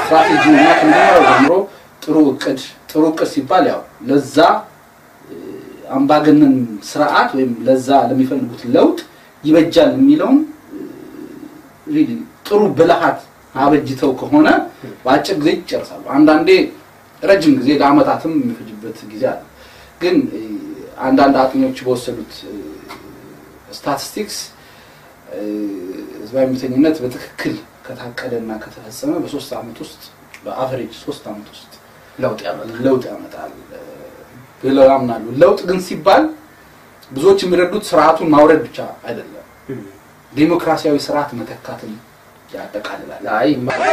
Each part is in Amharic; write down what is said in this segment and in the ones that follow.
ስትራቴጂና ከመጀመሪያው ጀምሮ ጥሩ እቅድ ሲባል ያው ለዛ አምባገነን ስርዓት ወይም ለዛ ለሚፈልጉት ለውጥ ይበጃል የሚለው ሪሊ ጥሩ ብልሃት አበጅተው ከሆነ ባጭር ጊዜ ይጨርሳሉ አንዳንዴ ረጅም ጊዜ ለአመታትም የሚፈጅበት ጊዜ አለ ግን አንዳንድ አጥኞች በወሰዱት ስታቲስቲክስ ህዝባዊ እምቢተኝነት በትክክል ከታቀደና ከተፈጸመ በ3 አመት ውስጥ በአቨሬጅ 3 አመት ውስጥ ለውጥ ያመጣል ብለው ያምናሉ ለውጥ ግን ሲባል ብዙዎች የሚረዱት ስርዓቱን ማውረድ ብቻ አይደለም ዲሞክራሲያዊ ስርዓት መተካትን ያጠቃልላል አይ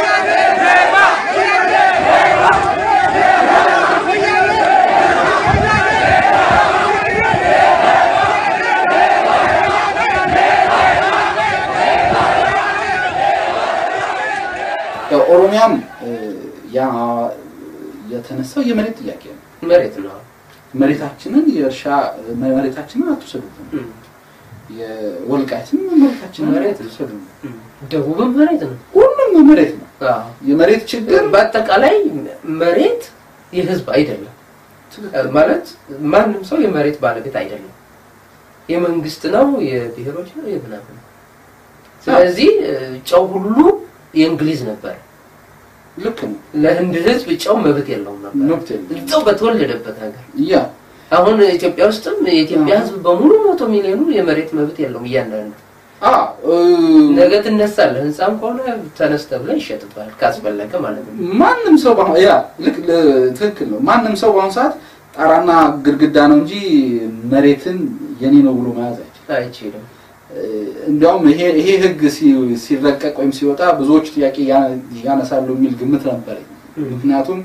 ኦሮሚያም ያ የተነሳው የመሬት ጥያቄ ነው መሬታችንን የእርሻ መሬታችንን አትወስዱብን የወልቃይትን መሬታችንን አትወስዱብን ደቡብም መሬት ነው ሁሉም መሬት ነው የመሬት ችግር በአጠቃላይ መሬት የህዝብ አይደለም ማለት ማንንም ሰው የመሬት ባለቤት አይደለም የመንግስት ነው የብሔሮች ነው የምናምን ስለዚህ ጫው ሁሉ የእንግሊዝ ነበር ልክ ነው ለህንድ ህዝብ ጫው መብት የለውም ነበር ጫው በተወለደበት ሀገር ያ አሁን ኢትዮጵያ ውስጥም የኢትዮጵያ ህዝብ በሙሉ 100 ሚሊዮን የመሬት መብት የለውም ይያንዳንዱ ነገ ተነሳለ ህንጻም ሆነ ተነስተብለ ይሸጥባል ካስፈለገ ማለት ነው ማንንም ሰው ያ ልክ ትክክል ነው ማንንም ሰው ባሁን ሰዓት ጣራና ግድግዳ ነው እንጂ መሬትን የኔ ነው ብሎ መያዝ አይችልም እንዲያውም ይሄ ህግ ሲረቀቅ ወይም ሲወጣ ብዙዎች ጥያቄ ያነሳሉ የሚል ግምት ነበር ምክንያቱም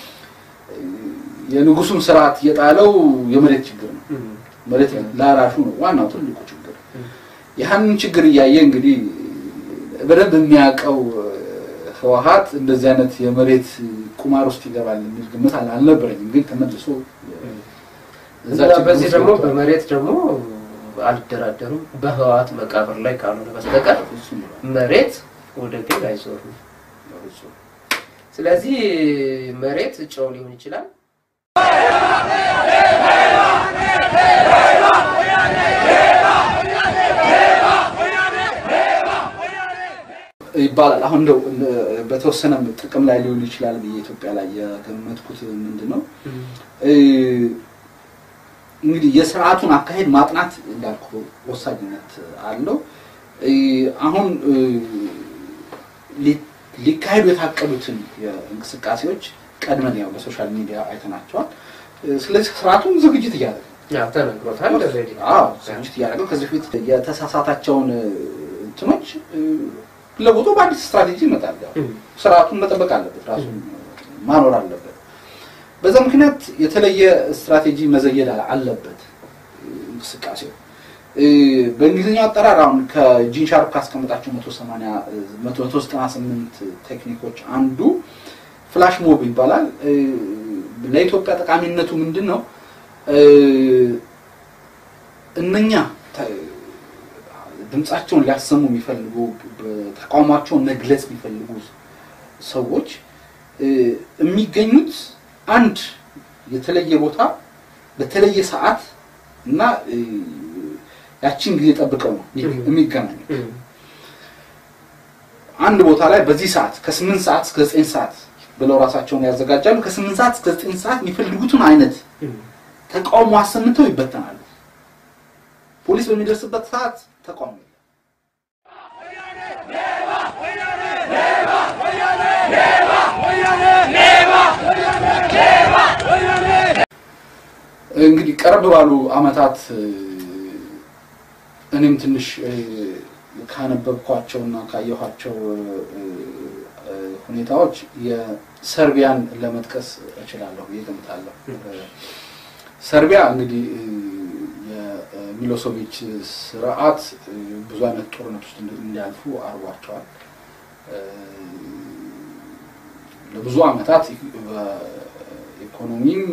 የንጉሱም ስርዓት የጣለው የመሬት ችግር ነው መሬት ላራሹ ነው ዋናው ትልቁ ችግር ያንን ችግር ያያየ እንግዲህ በደንብ የሚያቀው ህወሓት እንደዚህ አይነት የመሬት ቁማር ውስጥ ይገባል የሚል ግምት አልነበረኝም ግን ተመልሶ በዚህ ደግሞ በመሬት ደግሞ አልደራደሩም በህወሓት መቃብር ላይ ካልሆነ በስተቀር መሬት ወደ ግል አይዞርም ስለዚህ መሬት ጫው ሊሆን ይችላል ይባላል አሁን ነው በተወሰነ ጥቅም ላይ ሊሆን ይችላል በኢትዮጵያ ላይ የገመትኩት ምንድነው እንግዲህ የሥርዓቱን አካሄድ ማጥናት እንዳልኩ ወሳኝነት አለው አሁን ሊካሄዱ የታቀዱትን የእንቅስቃሴዎች ቀድመን ያው በሶሻል ሚዲያ አይተናቸዋል ስለዚህ ሥርዓቱን ዝግጅት ያደርጋል ያው ተነግሮታል ኦልሬዲ ዝግጅት ያደርጋል ከዚህ ፊት የተሳሳታቸውን እንትኖች ለቦታው በአዲስ ስትራቴጂ ይመጣል ሥርዓቱን መጠበቅ አለበት ራሱን ማኖር አለበት በዛ ምክንያት የተለየ ስትራቴጂ መዘየድ አለበት እንቅስቃሴው በእንግሊዝኛ አጠራራውን ከጂን ሻርፕ ካስቀመጣቸው 198 ቴክኒኮች አንዱ ፍላሽ ሞብ ይባላል ለኢትዮጵያ ጠቃሚነቱ ምንድነው እነኛ ድምጻቸውን ሊያሰሙ የሚፈልጉ ተቃውሟቸውን መግለጽ የሚፈልጉ ሰዎች የሚገኙት አንድ የተለየ ቦታ በተለየ ሰዓት እና ያቺን ጊዜ ጠብቀው ነው የሚገናኙ አንድ ቦታ ላይ በዚህ ሰዓት ከ8 ሰዓት እስከ 9 ሰዓት ብለው ራሳቸውን ያዘጋጃሉ ከ8 ሰዓት እስከ 9 ሰዓት የሚፈልጉትን አይነት ተቃውሞ አሰምተው ይበተናሉ ፖሊስ በሚደርስበት ሰዓት ተቃውሞ እንግዲህ ቀረብ ባሉ አመታት እኔም ትንሽ ካነበብኳቸውና ካየኋቸው ሁኔታዎች የሰርቢያን ለመጥቀስ እችላለሁ ይገምታለሁ ሰርቢያ እንግዲህ የሚሎሶቪች ስርዓት ብዙ አይነት ጦርነት ውስጥ እንዲያልፉ አርጓቸዋል ለብዙ አመታት በኢኮኖሚም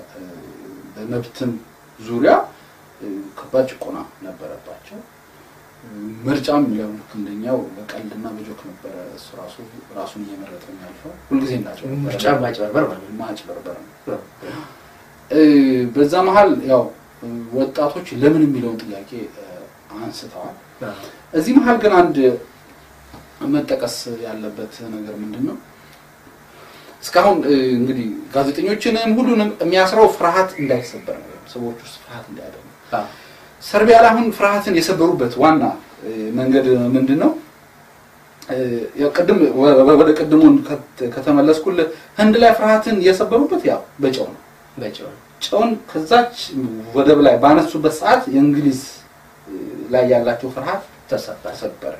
በመብትም ዙሪያ ከባድ ጭቆና ነበረባቸው ምርጫም ይለው እንደኛው በቀልድና በጆክ ነበር ራሱን እየመረጠ የሚያልፈው ሁሉ ጊዜ እንዳቸው ምርጫ ማጭበርበር ነው በዛ መሃል ያው ወጣቶች ለምን የሚለውን ጥያቄ አንስተዋል እዚህ መሃል ግን አንድ መጠቀስ ያለበት ነገር ምንድነው እስካሁን እንግዲህ ጋዜጠኞችንም ሁሉንም የሚያስረው ፍርሃት እንዳይሰበር ነው ሰዎች ውስጥ ፍርሃት እንዳያደርጉ ሰርቢያ ላይ አሁን ፍርሃትን የሰበሩበት ዋና መንገድ ምንድነው ያው ቀደም ወደ ቀደሙን ከተመለስኩል ህንድ ላይ ፍርሃትን የሰበሩበት ያው በጨው ነው ጨውን ከዛች ወደ ላይ ባነሱበት ሰዓት የእንግሊዝ ላይ ያላቸው ፍርሃት ተሰበረ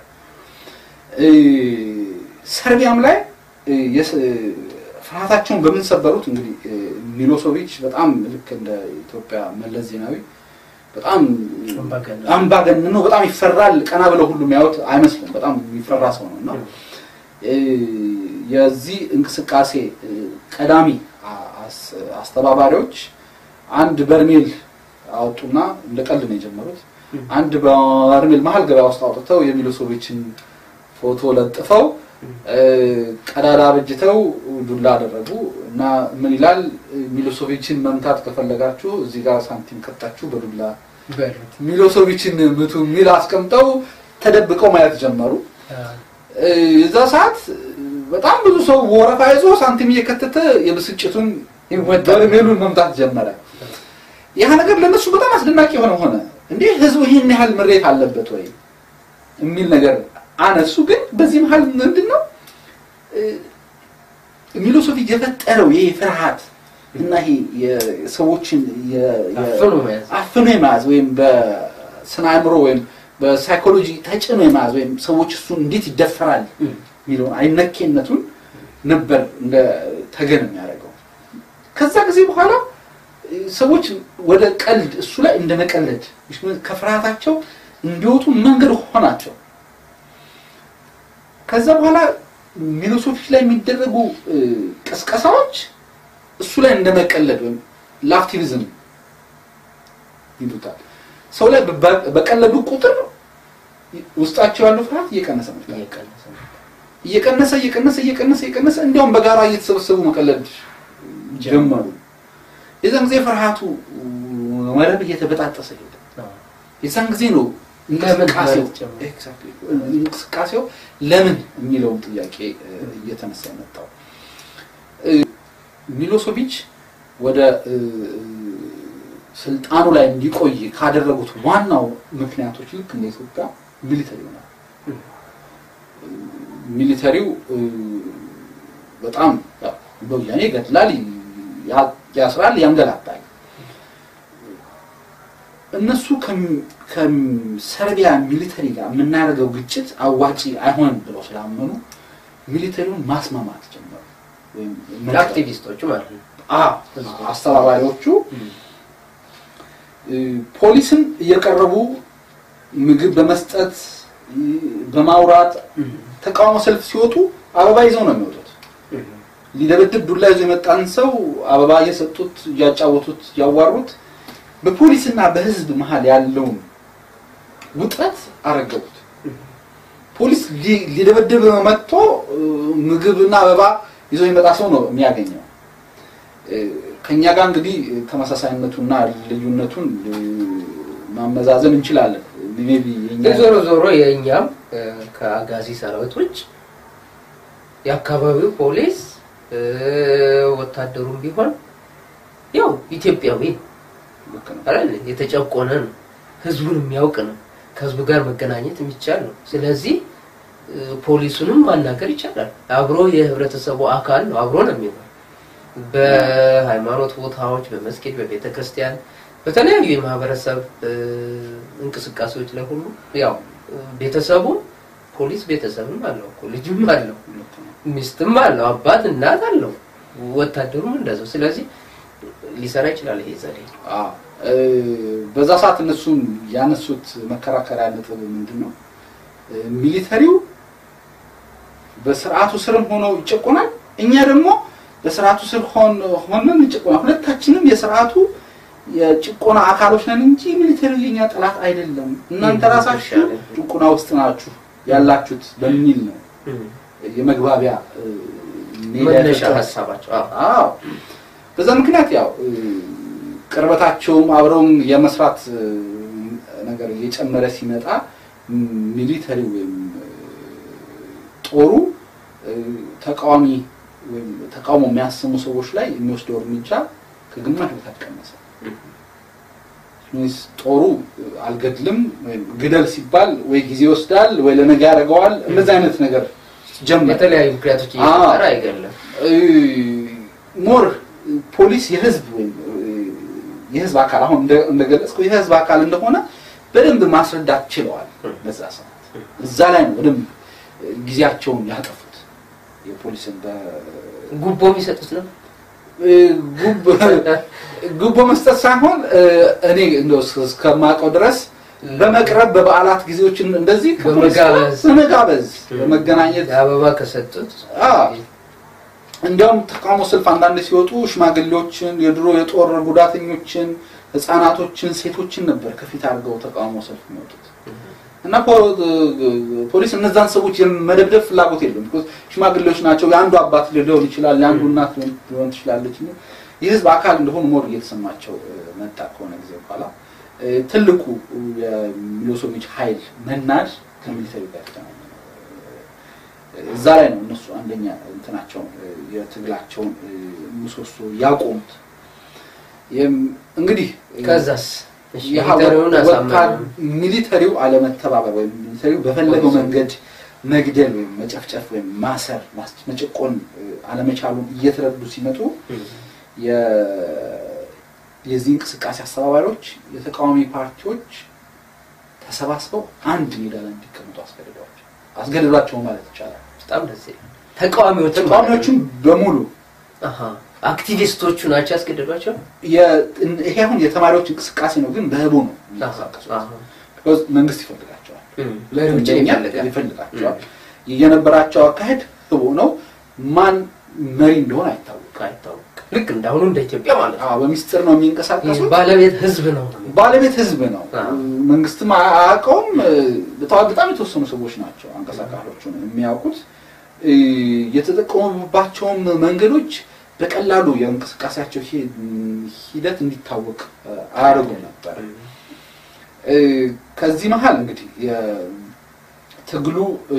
ሰርቢያም ላይ ፍርሃታቸውን በምን ሰበሩት እንግዲህ ሚሎሶቪች በጣም ልክ እንደ ኢትዮጵያ መለስ ዜናዊ በጣም አምባገነን ነው በጣም ይፈራል ቀና ብለው ሁሉ የሚያዩት አይመስልም በጣም ይፈራ ሰው ነውና የዚህ እንቅስቃሴ ቀዳሚ አስተባባሪዎች አንድ በርሜል አውጡና እንደቀልድ ነው የጀመሩት አንድ በርሜል መሃል ገበያ ውስጥ አውጥተው የሚሎሶቪችን ፎቶ ለጥፈው ቀዳዳ በጅተው ዱላ አደረጉ እና ምን ይላል ሚሎሶቪችን መምታት ከፈለጋችሁ እዚህ ጋር ሳንቲም ከታችሁ በዱላ ሚሎሶቪችን ምቱ ሚል አስቀምጠው ተደብቀው ማየት ጀመሩ እዛ ሰዓት በጣም ብዙ ሰው ወረፋ ይዞ ሳንቲም እየከተተ የብስጭቱን በርሜሉን መምታት ጀመረ ያ ነገር ለነሱ በጣም አስደናቂ ሆነ እንዴ ህዝቡ ይሄን ያህል ምሬት አለበት ወይ የሚል ነገር አነሱ ግን በዚህ መሃል ምንድነው ሚሎሶቪች የፈጠረው ይሄ ፍርሃት እና ይሄ የሰዎችን አፍኖ የማዝ ወይም በስናይምሮ ወይም በሳይኮሎጂ ተጭኖ የማዝ ወይም ሰዎች እሱ እንዴት ይደፈራል ሚለው አይነኬነቱን ነበር እንደ ተገን የሚያደርገው ከዛ ጊዜ በኋላ ሰዎች ወደ ቀልድ እሱ ላይ እንደመቀለድ ከፍርሃታቸው እንዲወጡ መንገድ ሆናቸው ከዛ በኋላ ሚሎሶቪች ላይ የሚደረጉ ቅስቀሳዎች እሱ ላይ እንደመቀለድ ወይም ላክቲቪዝም ይሉታል ሰው ላይ በቀለዱ ቁጥር ውስጣቸው ያለው ፍርሃት እየቀነሰ እንዲያውም በጋራ እየተሰበሰቡ መቀለድ ጀመሩ የዛን ጊዜ ፍርሃቱ ወረብ እየተበጣጠሰ ሄደ የዛን ጊዜ ነው እንቅስቃሴው ለምን የሚለው ጥያቄ እየተነሳ መጣው ሚሎሶቪች ወደ ስልጣኑ ላይ እንዲቆይ ካደረጉት ዋናው ምክንያቶች ልክ እንደ ኢትዮጵያ ሚሊተሪው ነው ሚሊተሪው በጣም በወያኔ ገድላል ያስራል ያንገላታል እነሱ ከሰርቢያ ሚሊተሪ ጋር ምናረጋው ግጭት አዋጪ አይሆንም ብለው ስላመኑ ሚሊተሪውን ማስማማት ጀመሩ ወይም አክቲቪስቶቹ ማለት ነው አስተባባሪዎቹ ፖሊስን እየቀረቡ ምግብ በመስጠት በማውራት ተቃውሞ ሰልፍ ሲወጡ አበባ ይዘው ነው የሚወጡት ሊደበድብ ዱላ ይዞ የመጣን ሰው አበባ እየሰጡት ያጫወቱት ያዋሩት በፖሊስና በህዝብ መሃል ያለው ውጥረት አረጋጉት ፖሊስ ሊደበድብ መጥቶ ምግብና አበባ ይዞ የመጣ ሰው ነው የሚያገኘው ከኛ ጋር እንግዲህ ተመሳሳይነቱና ልዩነቱን ማመዛዘን እንችላለን ሜቢ ዞሮ የኛም ከአጋዚ ሰራዊቶች ያካባቢው ፖሊስ ወታደሩም ቢሆን ያው ኢትዮጵያዊ አይደል የተጨቆነ ነው ህዝቡን የሚያውቅ ነው ከህዝቡ ጋር መገናኘት የሚቻል ነው ስለዚህ ፖሊሱንም ማናገር ይቻላል አብሮ የህብረተሰቡ አካል ነው አብሮ ነው የሚሆነው በሃይማኖት ቦታዎች በመስጊድ በቤተክርስቲያን በተለያዩ የማህበረሰብ እንቅስቃሴዎች ላይ ሁሉ ያው ቤተሰቡ ፖሊስ ቤተሰብም አለው ልጅም አለው ሚስትም አለው አባት እናት አለው ወታደሩም እንደዛው ስለዚህ ሊሰራ ይችላል ይሄ ዘዴ በዛ ሰዓት እነሱ ያነሱት መከራከሪያ ነጥብ ምንድነው ሚሊተሪው በስርዓቱ ስርም ሆኖ ይጨቆናል እኛ ደግሞ በስርዓቱ ስር ሆነን ይጨቆናል ሁለታችንም የስርዓቱ የጭቆና አካሎች ነን እንጂ ሚሊተሪው የኛ ጠላት አይደለም እናንተ ራሳችሁ ጭቆና ውስጥ ናችሁ ያላችሁት በሚል ነው የመግባቢያ መነሻ ሐሳባቸው አዎ በዛ ምክንያት ያው ቅርበታቸውም አብረውም የመስራት ነገር እየጨመረ ሲመጣ ሚሊተሪው ወይም ጦሩ ተቃዋሚ ወይም ተቃውሞ የሚያሰሙ ሰዎች ላይ የሚወስደው እርምጃ ከግማሽ በታች ቀነሰ ጦሩ አልገድልም ወይም ግደል ሲባል ወይ ጊዜ ይወስዳል ወይ ለነገ ያደርገዋል እንደዛ አይነት ነገር ጀመረ የተለያዩ ምክንያቶች እየተፈጠረ አይገለም ሞር ፖሊስ የህዝብ አካል አሁን እንደገለጽኩ የህዝብ አካል እንደሆነ በደንብ ማስረዳት ችለዋል በዛ ሰዓት እዛ ላይ ነው በደንብ ጊዜያቸውን ያጠፉት የፖሊስን ጉቦ ቢሰጡት ነው ጉቦ መስጠት ሳይሆን እኔ እንደው እስከማውቀው ድረስ በመቅረብ በበዓላት ጊዜዎችን እንደዚህ በመጋበዝ በመገናኘት አበባ ከሰጡት እንደውም ተቃውሞ ሰልፍ አንዳንድ ሲወጡ ሽማግሌዎችን የድሮ የጦር ጉዳተኞችን ህፃናቶችን ሴቶችን ነበር ከፊት አድርገው ተቃውሞ ሰልፍ የሚወጡት እና ፖሊስ እነዛን ሰዎች የመደብደብ ፍላጎት የለም ሽማግሌዎች ናቸው የአንዱ አባት ሊሆን ይችላል የአንዱ እናት ሊሆን ትችላለች የህዝብ አካል እንደሆኑ ሞር እየተሰማቸው መጣ ከሆነ ጊዜ በኋላ ትልቁ የሚሎሶቪች ኃይል መናድ ከሚሊተሪ ጋር ተገናኘ እዛ ላይ ነው እነሱ አንደኛ እንትናቸው የትግላቸውን ምሰሶ ያቆሙት እንግዲህ ከዛስ ሚሊተሪው አለመተባበር ወይ ሚሊተሪው በፈለገው መንገድ መግደል ወይ መጨፍጨፍ ወይ ማሰር መጨቆን አለመቻሉን እየተረዱ ሲመጡ የዚህ እንቅስቃሴ አስተባባሪዎች የተቃዋሚ ፓርቲዎች ተሰባስበው አንድ ሜዳ ላይ እንዲቀመጡ አስገድዷቸው ማለት ይቻላል በጣም ደስ ይላል ተቃዋሚዎችን በሙሉ አክቲቪስቶቹ ናቸው ያስገድዷቸው ይሄ አሁን የተማሪዎች እንቅስቃሴ ነው ግን በህቡ ነው because መንግስት ይፈልጋቸዋል ለሩጫኛ ይፈልጋቸዋል የነበራቸው አካሄድ ህቡ ነው ማን መሪ እንደሆነ አይታወቅም ልክ እንዳሁኑ እንደ ኢትዮጵያ ማለት ነው በሚስጥር ነው የሚንቀሳቀሱት ባለቤት ህዝብ ነው መንግስትም አያውቀውም በጣም የተወሰኑ ሰዎች ናቸው አንቀሳቃሾቹን የሚያውቁት የተጠቀሙባቸው መንገዶች በቀላሉ የእንቅስቃሴያቸው ሂደት እንዲታወቅ አያደርጉ ነበር ከዚህ መሃል እንግዲህ የትግሉ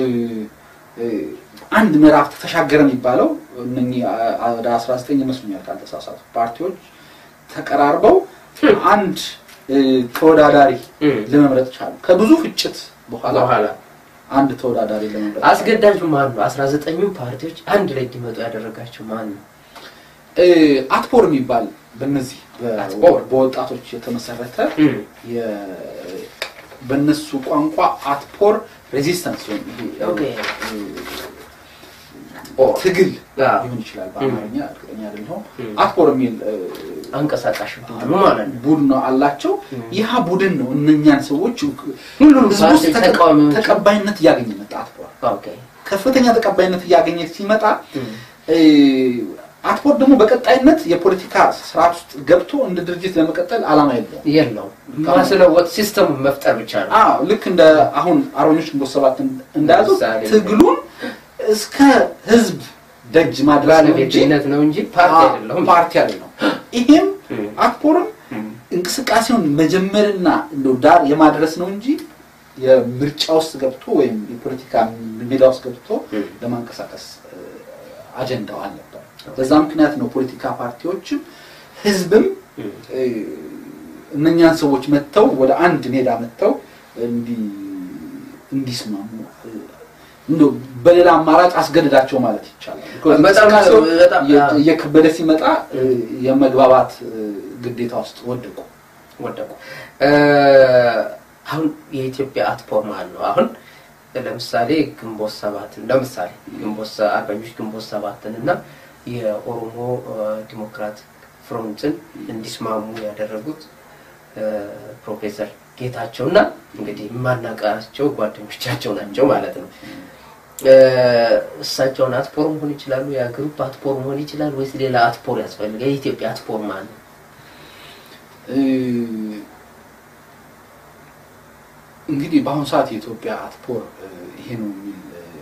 አንድ ምዕራፍ ተሻገረ የሚባለው እነኚህ 19 መስሉኛል ካልተሳሳቱ ፓርቲዎች ተቀራርበው አንድ ተወዳዳሪ ለመምረጥ ቻሉ ከብዙ ፍጭት በኋላ አንድ ተወዳዳሪ ለመምረጥ አስገዳጁ ማን ነው 19ኙ ፓርቲዎች አንድ ላይ እንዲመጡ ያደረጋቸው ማን ነው አትፖር የሚባል በእነዚህ በወጣቶች የተመሰረተ በእነሱ ቋንቋ አትፖር ሬዚስተንስ ትግል ሊሆን ይችላል በአማርኛ እርግጠኛ አይደለሁም አትፖር የሚል አንቀሳቃሽ ቡድን ነው አላቸው ይሄ ቡድን ነው እነኛን ሰዎች ሁሉም ተቀባይነት ያገኘ መጣ አትፖር ከፍተኛ ተቀባይነት ያገኘ ሲመጣ አትፖር ደግሞ በቀጣይነት የፖለቲካ ስርዓት ውስጥ ገብቶ እንደ ድርጅት ለመቀጠል አላማ የለውም ማስለወጥ ሲስተም መፍጠር ብቻ ነው ልክ እንደ አሁን አርበኞች ግንቦት ሰባት እንዳያዙ ትግሉን እስከ ህዝብ ደጅ ማድረስ ነው እንጂ ፓርቲ አይደለም ይሄም አትፖርም እንቅስቃሴውን መጀመርና እንደው ዳር የማድረስ ነው እንጂ የምርጫ ውስጥ ገብቶ ወይም የፖለቲካ ሜዳ ውስጥ ገብቶ ለማንቀሳቀስ አጀንዳው አለበት በዛ ምክንያት ነው ፖለቲካ ፓርቲዎችም ህዝብም እነኛን ሰዎች መተው ወደ አንድ ሜዳ መተው እንዲስማሙ እንደው በሌላ አማራጭ አስገድዳቸው ማለት ይቻላል በጣም የከበደ ሲመጣ የመግባባት ግዴታ ውስጥ ወደቁ አሁን የኢትዮጵያ አትፖር ማለት ነው አሁን ለምሳሌ ግንቦት ሰባት ለምሳሌ አርበኞች ግንቦት ሰባትን እና የኦሮሞ ዲሞክራት ፍሮንትን እንዲስማሙ ያደረጉት ፕሮፌሰር ጌታቸውና እንግዲህ ማናቃቸው ጓደኞቻቸው ናቸው ማለት ነው እሳቸውን አትፖር መሆን ይችላሉ ያ ግሩፕ አትፖር መሆን ይችላል ወይስ ሌላ አትፖር ያስፈልጋል የኢትዮጵያ አትፖር ማለት እንግዲህ በአሁኑ ሰዓት የኢትዮጵያ አትፖር ይሄ ነው የሚል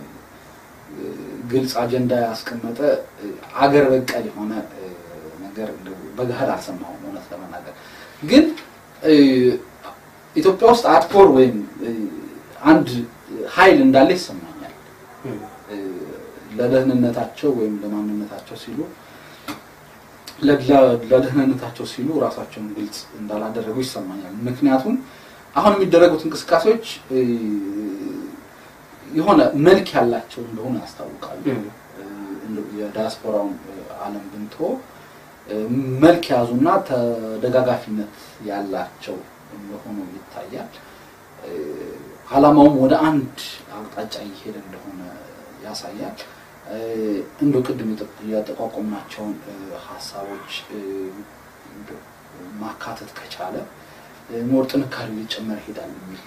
ግልጽ አጀንዳ ያስቀመጠ አገር በቀል የሆነ ነገር በጋር አልሰማሁም እውነት ለመናገር ግን ኢትዮጵያ ውስጥ አትፖር ወይም አንድ ኃይል እንዳለ ይሰማኛል ለደህንነታቸው ወይም ለማንነታቸው ሲሉ ለደህንነታቸው ሲሉ ራሳቸውን ግልጽ እንዳላደረጉ ይሰማኛል ምክንያቱም አሁን የሚደረጉት እንቅስቃሴዎች የሆነ መልክ ያላቸው እንደሆነ ያስታውቃሉ የዲያስፖራውን ዓለም ብንቶ መልክ ያዙና ተደጋጋፊነት ያላቸው እንደሆነ ይታያል ዓላማውም ወደ አንድ አቅጣጫ እየሄደ እንደሆነ ያሳያል እንደው ቅድም ያጠቋቋምናቸውን ሐሳቦች ማካተት ከቻለ ሞር ጥንካሬ ሊጨመር ይሄዳል የሚል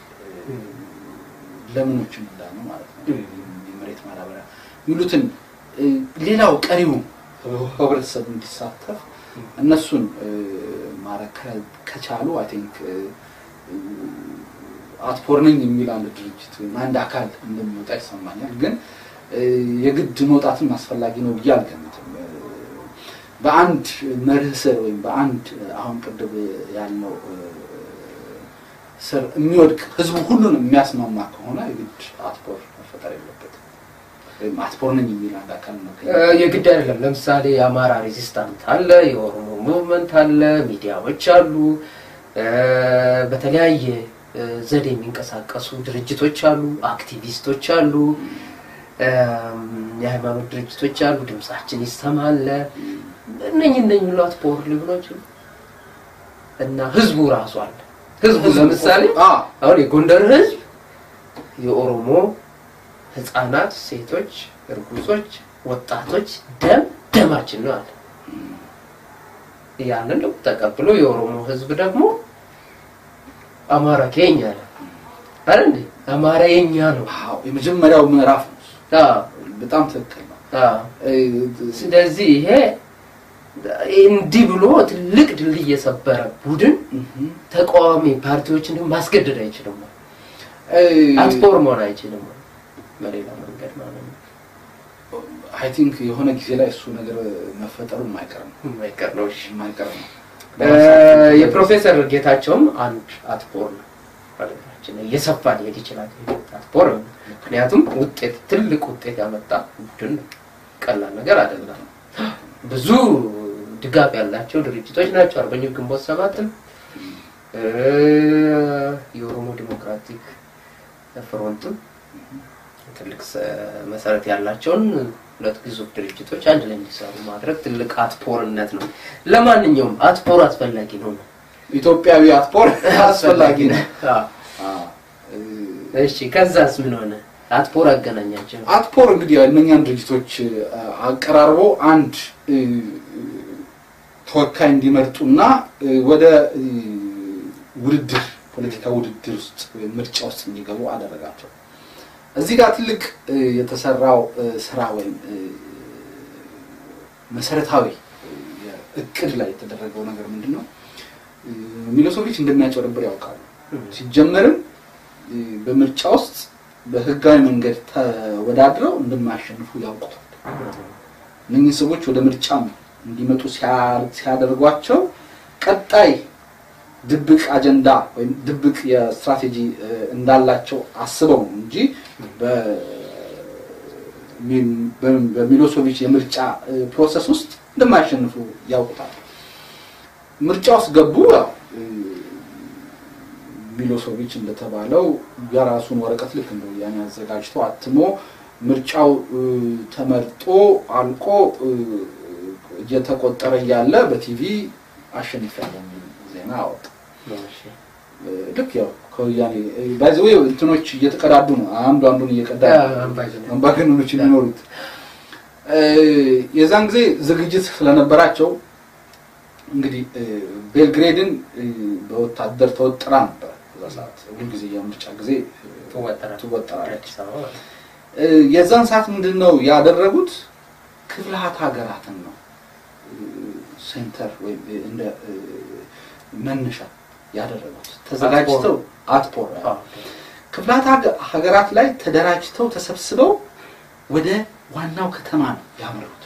ለምኖችም እንዳሉ ማለት ነው የመሬት ማዳበሪያ ሚሉትን ሌላው ቀሪው ህብረተሰብ እንዲሳተፍ እነሱን ማረከ ከቻሉ አይ ቲንክ አትፖርነኝ የሚል አንድ ድርጅት አንድ አካል እንደሚወጣ ይሰማኛል ግን የግድ መውጣትን አስፈላጊ ነው ይያልገምታል በአንድ መርህ ስር ወይም በአንድ አሁን ቅድም ያለው ስር የሚወድቅ ህዝቡ ሁሉንም የሚያስማማ ከሆነ የግድ አትፖር መፈጠር የለበትም ወይም አትፖርነኝ የሚል አንድ አካል ነው የግድ አይደለም ለምሳሌ የአማራ ሬዚስታንት አለ የኦሮሞ ሙቭመንት አለ ሚዲያዎች አሉ በተለያየ ዘዴ የሚንቀሳቀሱ ድርጅቶች አሉ አክቲቪስቶች አሉ የሃይማኖት ድርጅቶች አሉ ድምጻችን ይሰማል እነኚህ ሁሉ አትፖር ሊሆኑ እና ህዝቡ ራሱ አለ ህዝቡ ለምሳሌ አሁን የጎንደር ህዝብ የኦሮሞ ህፃናት ሴቶች እርጉዞች ወጣቶች ደማችን ነው አለ ያንን ነው ተቀብሎ የኦሮሞ ህዝብ ደግሞ አማራ ከኛ ነው አይደል አማራ የኛ ነው አዎ የመጀመሪያው ምዕራፍ በጣም ትክክል ነው ስለዚህ ይሄ እንዲህ ብሎ ትልቅ ድልድይ የሰበረ ቡድን ተቃዋሚ ፓርቲዎችን ማስገደድ አይችልም አትፖር መሆን አይችልም በሌላ መንገድ ማለት ነው አይ ቲንክ የሆነ ጊዜ ላይ እሱ ነገር መፈጠሩ የማይቀር ነው የፕሮፌሰር ጌታቸውም አንድ አትፖር ነው ባለታችን እየሰፋ ሊሄድ ይችላል አትፖር ምክንያቱም ውጤት ትልቅ ውጤት ያመጣ ቡድን ቀላል ነገር አይደለም ብዙ ድጋፍ ያላቸው ድርጅቶች ናቸው አርበኞች ግንቦት ሰባት የኦሮሞ ዲሞክራቲክ ፍሮንት ትልቅ መሰረት ያላቸውን ሁለት ግዙፍ ድርጅቶች አንድ ላይ እንዲሰሩ ማድረግ ትልቅ አትፖርነት ነው ለማንኛውም አትፖር አስፈላጊ ነው ኢትዮጵያዊ አትፖር አስፈላጊ ነው እሺ ከዛስ ምን ሆነ አትፖር አገናኛቸው አትፖር እንግዲህ እነኛን ድርጅቶች አቀራርቦ አንድ ተወካይ እንዲመርጡና ወደ ውድድር ፖለቲካ ውድድር ውስጥ ምርጫ ውስጥ እንዲገቡ አደረጋቸው እዚህ ጋር ትልቅ የተሰራው ስራ ወይም መሰረታዊ እቅድ ላይ የተደረገው ነገር ምንድነው ሚሎሶቪች እንደሚያጨርብር ያውቃሉ ሲጀመርም በምርጫ ውስጥ በህጋዊ መንገድ ተወዳድረው እንደማያሸንፉ ያውቁታል እነዚህ ሰዎች ወደ ምርጫ እንዲመጡ ሲያደርጓቸው ቀጣይ ድብቅ አጀንዳ ወይም ድብቅ የስትራቴጂ እንዳላቸው አስበው እንጂ በሚሎሶቪች የምርጫ ፕሮሰስ ውስጥ እንደማያሸንፉ ያውቁታል ምርጫው ውስጥ ገቡ ሚሎሶቪች እንደተባለው የራሱን ወረቀት ልክ እንደው ያን ያዘጋጅቶ አትሞ ምርጫው ተመርጦ አልቆ እየተቆጠረ ያለ በቲቪ አሸንፈኛል ዜና አወጣ ልክ ያው ከወያኔ ባይዘው እንትኖች እየተቀዳዱ ነው አንዱን እየቀዳ አምባገነኖች የሚኖሩት የዛን ጊዜ ዝግጅት ስለነበራቸው እንግዲህ ቤልግሬድን በወታደር ተወጥራ ነበር በዛት ሁሉ ጊዜ የምርጫ ጊዜ ተወጥራለች የዛን ሰዓት ምንድነው ያደረጉት ክፍለ ሀገራትን ነው ሴንተር ወይ እንደ መነሻ ያደረጉት ተዘጋጅተው አትፖር ክፍላት ሀገራት ላይ ተደራጅተው ተሰብስበው ወደ ዋናው ከተማ ነው ያመሩት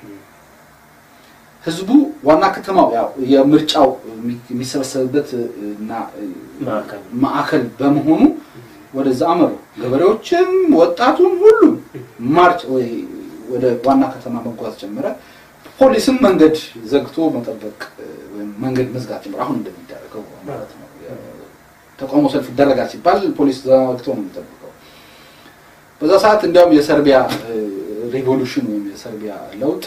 ህዝቡ ዋና ከተማው ያው የምርጫው የሚሰበሰብበት እና ማዕከል በመሆኑ ወደዛ አመሩ ገበሬዎችም ወጣቱም ሁሉ ማርች ወደ ዋና ከተማ መጓዝ ጀመረ ፖሊስም መንገድ ዘግቶ መጠበቅ መንገድ መዝጋት ጀመረ አሁን እንደሚደረገው ማለት ነው ተቃውሞ ሰልፍ ይደረጋል ሲባል ፖሊስ ዘግቶ ነው የሚጠብቀው በዛ ሰዓት እንዲያውም የሰርቢያ ሪቮሉሽን ወይም የሰርቢያ ለውጥ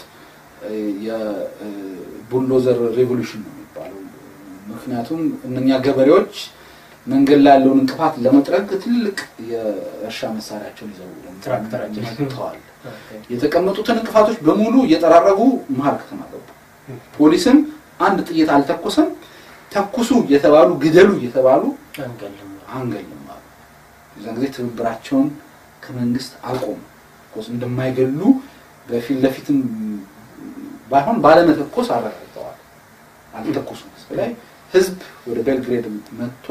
የቡልዶዘር ሪቮሉሽን ነው የሚባለው ምክንያቱም እነኛ ገበሬዎች መንገድ ላይ ያለውን እንቅፋት ለመጥረግ ትልቅ የእርሻ መሳሪያቸውን ይዘው ትራክተራቸውን ይዘዋል የተቀመጡትን እንቅፋቶች በሙሉ እየጠራረጉ መሃል ከተማ ገቡ ፖሊስም አንድ ጥይት አልተኮሰም ተኩሱ የተባሉ ግደሉ የተባሉ አንገልም ማለት እዛን ጊዜ ትብብራቸውን ከመንግስት አቆሙ ኮስ እንደማይገሉ በፊት ለፊትም ባይሆን ባለመተኮስ አረጋግጠዋል አልተኮሱም ስለዚህ ህዝብ ወደ ቤልግሬድ መጥቶ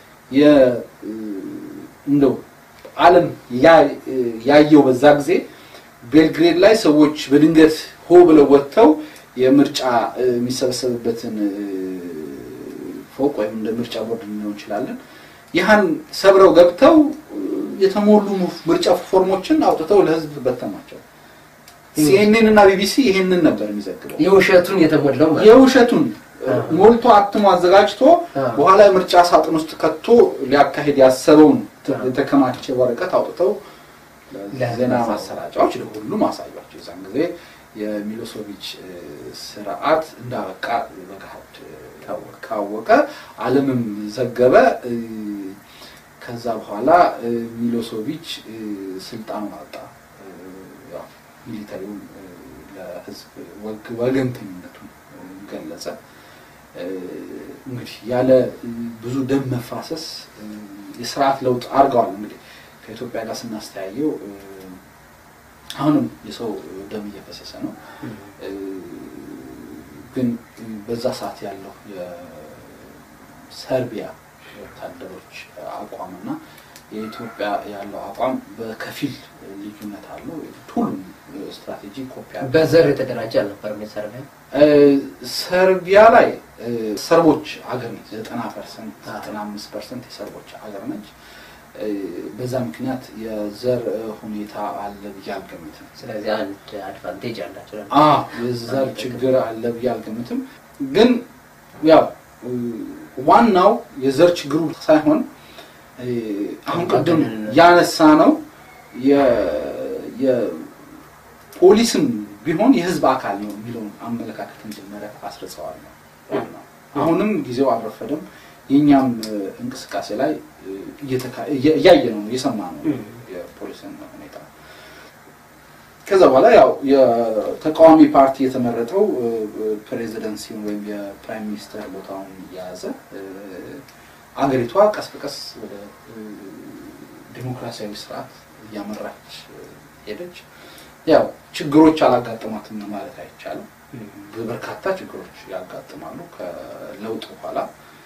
እንደው ዓለም ያየው በዛ ጊዜ ቤልግሬድ ላይ ሰዎች በድንገት ሆ ብለው ወጥተው የምርጫ የሚሰበሰብበትን ፎቅ ወይም እንደ ምርጫ ቦርድ ሊሆን ይችላል ይሃን ሰብረው ገብተው የተሞሉ ምርጫ ፎርሞችን አውጥተው ለህዝብ በተማቸው CNN እና BBC ይሄንን ነበር የሚዘግበው የውሸቱን የተሞላው ማለት የውሸቱን ሞልቶ አትሞ አዘጋጅቶ በኋላ ምርጫ ሳጥን ውስጥ ከቶ ሊያካሄድ ያሰበውን የተከማቸ ወረቀት አውጥተው ለዜና ማሰራጫዎች ለሁሉ ማሳያቸው እዛን ጊዜ የሚሎሶቪች ስርዓት እንዳበቃ በጋድ ታወቀ ዓለምም ዘገበ ከዛ በኋላ ሚሎሶቪች ስልጣኑን አጣ ያው ሚሊታሪውን ለህዝብ ወገንተኝነቱን ገለጸ እንግዲህ ያለ ብዙ ደም መፋሰስ የሥርዓት ለውጥ አርገዋል እንግዲህ ከኢትዮጵያ ጋር ስናስተያየው አሁንም የሰው ደም እየፈሰሰ ነው ግን በዛ ሰዓት ያለው የሰርቢያ ወታደሮች አቋምና የኢትዮጵያ ያለው አቋም በከፊል ልዩነት አለው ሁሉም ስትራቴጂ ኮፒ አለ በዘር የተደራጀ ነበር ሰርቢያ ላይ ሰርቦች ሀገር ነች 90% 95% የሰርቦች ሀገር ነች በዛ ምክንያት የዘር ሁኔታ አለ ያልገምትም ስለዚህ አንድ አድቫንቴጅ አላቸው የዘር ችግር አለ ያልገምትም ግን ያው ዋናው የዘር ችግሩ ሳይሆን አሁን ቀደም ያነሳ ነው የፖሊስም ቢሆን የህዝብ አካል ነው የሚለው አመለካከትን ጀመረ አስረጸዋል ነው አሁንም ጊዜው አልረፈደም የኛም እንቅስቃሴ ላይ እያየ ነው የሰማ ነው የፖሊስን ሁኔታ ከዛ በኋላ ያው የተቃዋሚ ፓርቲ የተመረጠው ፕሬዚደንሲ ወይም የፕራይም ሚኒስተር ቦታውን ያዘ አገሪቷ ቀስ በቀስ ወደ ዲሞክራሲያዊ ስርዓት ያመራች ሄደች ያው ችግሮች አላጋጠማትም ማለት አይቻልም በርካታ ችግሮች ያጋጥማሉ ከለውጥ በኋላ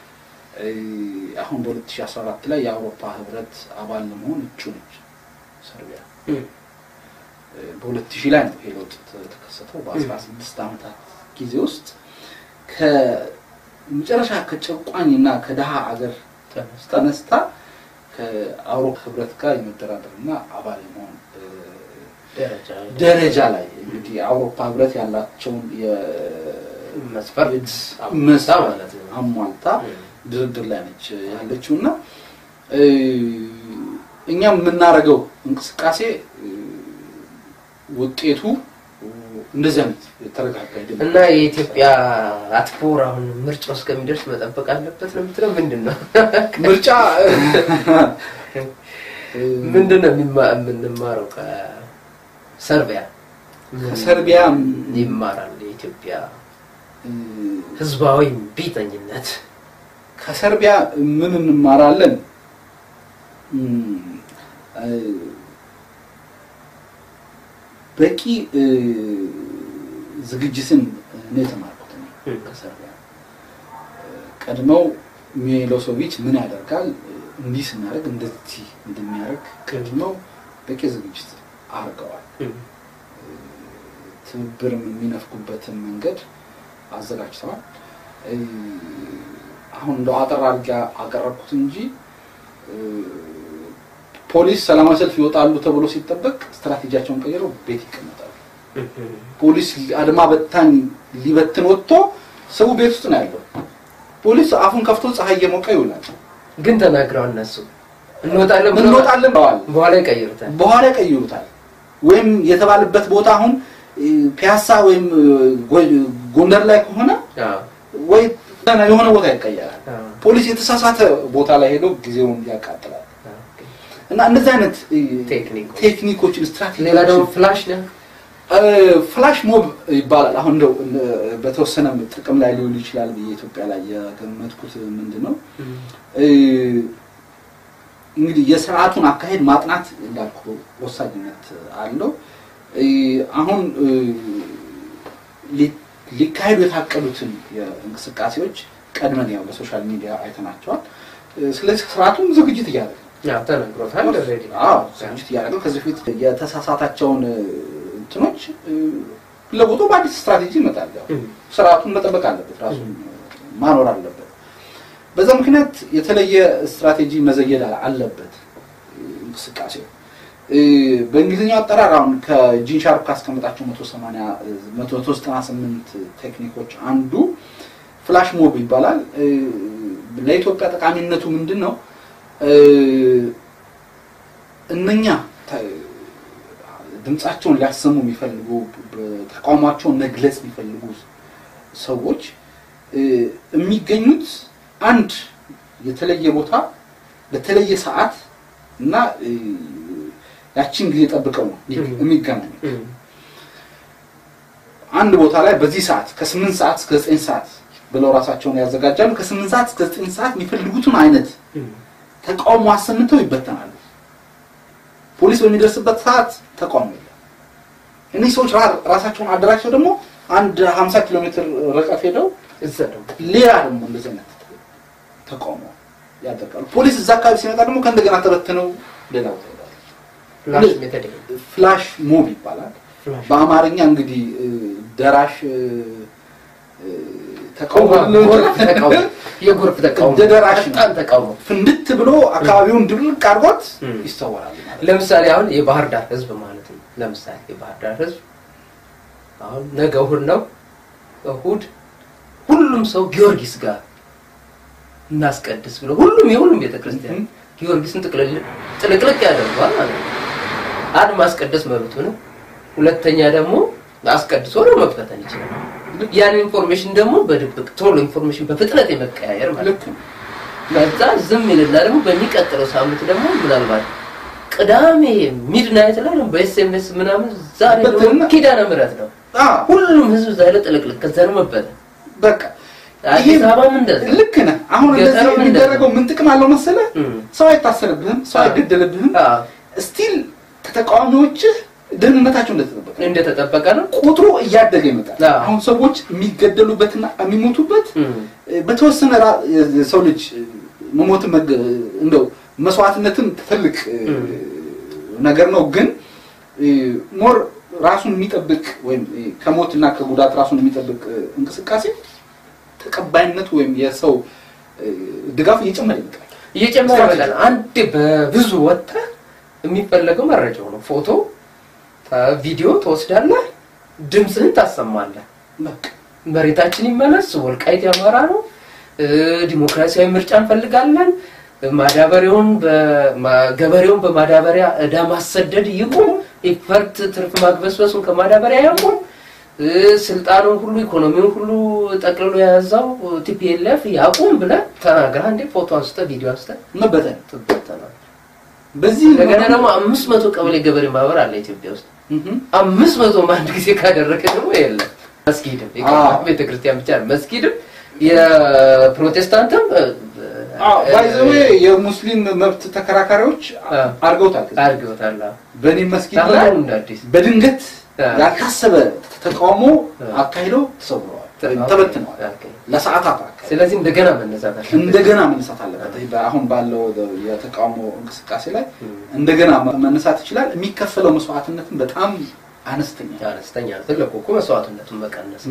አሁን በ2014 ላይ የአውሮፓ ህብረት አባል ለመሆን እጩ ነች ሰርቢያ በ2000 ላይ ነው ለውጥ ተከሰተው በ16 አመታት ጊዜ ውስጥ ከመጨረሻ ከጨቋኝና ከደሃ ሀገር ተነስታ ከአውሮፓ ህብረት ጋር የመደራደርና አባል መሆን ደረጃ ላይ እንግዲህ አውሮፓ ህብረት ያላቸውን የመስፈርት ማለት ነው አሟልታ ድርድር ላይ ነች ያለችውና እኛም የምናረጋው እንቅስቃሴ ውጤቱ እንደዚህ አይነት ተረጋጋ አይደለም እና የኢትዮጵያ አትፖር አሁን ምርጫው እስከሚደርስ መጠበቅ አለበት ነው የምትለው ምንድነው ምርጫ ምንድነው የምንማረው ከሰርቢያ ይማራል የኢትዮጵያ ህዝባዊ ቢተኝነት ከሰርቢያ ምን እንማራለን በቂ ዝግጅትን ነው የተማርኩት ከሰርቢያ ቀድመው ሚሎሶቪች ምን ያደርጋል እንዲህ ስናደርግ እንደዚህ እንደሚያደርግ ቀድመው በቂ ዝግጅት አድርገዋል ትብብርም የሚነፍቁበትን መንገድ አዘጋጅተዋል አሁን እንደው አጠር አድርጌ አቀረብኩት እንጂ ፖሊስ ሰላማዊ ሰልፍ ይወጣሉ ተብሎ ሲጠበቅ ስትራቴጂያቸውን ቀይረው ቤት ይቀመጣሉ ፖሊስ አድማ በታኝ ሊበትን ወጥቶ ሰው ቤት ውስጥ ነው ያለው ፖሊስ አፉን ከፍቶ ፀሐይ የሞቀ ይውላል ግን ተናግረው እነሱ እንወጣለን በኋላ ይቀይሩታል ወይም የተባለበት ቦታ አሁን ፒያሳ ወይም ጎንደር ላይ ከሆነ ወይ የሆነ ቦታ ይቀየራል ፖሊስ የተሳሳተ ቦታ ላይ ሄዶ ጊዜውን ያቃጥላል እና እንደዚህ አይነት ቴክኒኮችን ስትራቴጂ ሌላ ደግሞ ፍላሽ ነው ፍላሽ ሞብ ይባላል አሁን እንደው በተወሰነ ጥቅም ላይ ሊውል ይችላል በኢትዮጵያ ላይ ያገመትኩት ምንድነው እንግዲህ የሥርዓቱን አካሄድ ማጥናት እንዳልኩ ወሳኝነት አለው አሁን ሊካሄዱ የታቀዱትን የእንቅስቃሴዎች ቀድመን ያው በሶሻል ሚዲያ አይተናቸዋል ስለዚህ ሥርዓቱን ዝግጅት እያደረገ ተነግሮታል ኦልሬዲ ዝግጅት እያደረገ ከዚህ ፊት የተሳሳታቸውን እንትኖች ለቦታው በአዲስ ስትራቴጂ ይመጣል ሥርዓቱን መጠበቅ አለበት ራሱን ማኖር አለበት በዛ ምክንያት የተለየ ስትራቴጂ መዘየድ አለበት እንቅስቃሴው በእንግሊዝኛው አጠራር አሁን ከጂን ሻርፕ ካስቀመጣቸው 198 ቴክኒኮች አንዱ ፍላሽ ሞብ ይባላል ለኢትዮጵያ ጠቃሚነቱ ምንድነው እነኛ ድምጻቸውን ሊያሰሙ የሚፈልጉ ተቋማቸውን መግለጽ የሚፈልጉ ሰዎች የሚገኙት አንድ የተለየ ቦታ በተለየ ሰዓት እና ያቺን ጊዜ ጠብቀው ነው የሚገናኙ አንድ ቦታ ላይ በዚህ ሰዓት ከ8 ሰዓት እስከ 9 ሰዓት ብለው ራሳቸውን ያዘጋጃሉ ከ8 ሰዓት እስከ 9 ሰዓት የሚፈልጉትን አይነት ተቃውሞ አሰምተው ይበተናሉ ፖሊስ በሚደርስበት ሰዓት ተቃውሞ ይላል እነዚህ ሰዎች ራሳቸውን አደራጅተው ደግሞ አንድ 50 ኪሎ ሜትር ርቀት ሄደው ሌላ ደግሞ እንደዚህ አይነት ተቃውሞ ያደርጋሉ ፖሊስ እዛ አካባቢ ሲመጣ ደግሞ ከእንደገና ተበተነው ሌላ ቦታ ፍላሽ ሞብ ይባላል በአማርኛ እንግዲህ ደራሽ ተቃውሞ የጎርፍ ተቃውሞ ደራሽ ተቃውሞ ፍንድት ብሎ አካባቢውን ድብልቅ አድርጎት ይስተዋላል ለምሳሌ አሁን የባህር ዳር ህዝብ ማለት ነው ለምሳሌ የባህር ዳር ህዝብ አሁን ነገ እሁድ ሁሉም ሰው ጊዮርጊስ ጋር እናስቀድስ ብሎ የሁሉም ቤተክርስቲያን ጊዮርጊስን ጥልቅልቅ ያደርጋል ማለት ነው አንድ ማስቀደስ መብቱ ነው ሁለተኛ ደግሞ አስቀድሶ ነው መፈተን ይችላል ያን ኢንፎርሜሽን ደግሞ በድብቅ ቶሎ ኢንፎርሜሽን በፍጥነት የመቀያየር ማለት ነው ለዛ ዝም ይልና ደግሞ በሚቀጥለው ሳምንት ደግሞ ምናልባት ቅዳሜ ሚድናይት ላይ ነው በኤስኤምኤስ ምናምን ዛሬ ደግሞ ኪዳነ ምህረት ነው ሁሉም ህዝብ ዛሬ ጥልቅልቅ ከዘር መበተ በቃ አዲስ አበባ እንደዛ ልክ ነህ አሁን እንደዚህ የሚደረገው ምን ጥቅም አለው መሰለህ ሰው አይታሰርብህም ሰው አይገደልብህም ስቲል ተቃዋሚዎች ደህንነታቸው እንደተጠበቀ ነው ቁጥሩ እያደገ ይመጣል አሁን ሰዎች የሚገደሉበትና የሚሞቱበት በተወሰነ ሰው ልጅ መሞት እንደው መስዋዕትነትን ትልቅ ነገር ነው ግን ሞር ራሱን የሚጠብቅ ወይም ከሞትና ከጉዳት ራሱን የሚጠብቅ እንቅስቃሴ ተቀባይነቱ ወይም የሰው ድጋፍ እየጨመረ ይመጣል አንድ በብዙ ወጣ የሚፈልገው መረጃው ነው ፎቶ ቪዲዮ ተወስዳለህ ድምጽህን ታሰማለህ በቃ መሬታችን ይመለስ ወልቃይት ያማራ ነው ዲሞክራሲያዊ ምርጫ እንፈልጋለን ማዳበሪያውን በገበሬውን በማዳበሪያ እዳ ማሰደድ ይቆም ኢፈርት ትርፍ ማግበስበሱን ከማዳበሪያ ያቆም ስልጣኑን ሁሉ ኢኮኖሚውን ሁሉ ጠቅልሎ ያዛው ቲፒኤልኤፍ ያቆም ብለ ተናገራ እንደ ፎቶ አንስተ ቪዲዮ አንስተ መበተን በዚህ ነገር ደግሞ 500 ቀበሌ ገበሬ ማህበር አለ ኢትዮጵያ ውስጥ 500 ማንድ ጊዜ ካደረከ ደግሞ የለም መስጊድም ቤተክርስቲያን ብቻ መስጊድም የፕሮቴስታንትም ባይዘው የሙስሊም መብት ተከራካሪዎች አርገውታል በኔ መስጊድ ላይ በድንገት ያልታሰበ ተቃውሞ አካሂደው ተሰብረዋል ተበትነዋል ለሰዓታት ስለዚህ እንደገና መነሳት አለበት አሁን ባለው የተቃውሞ እንቅስቃሴ ላይ እንደገና መነሳት ይችላል የሚከፈለው መስዋዕትነትን በጣም አነስተኛ ትልቁ መስዋዕትነቱን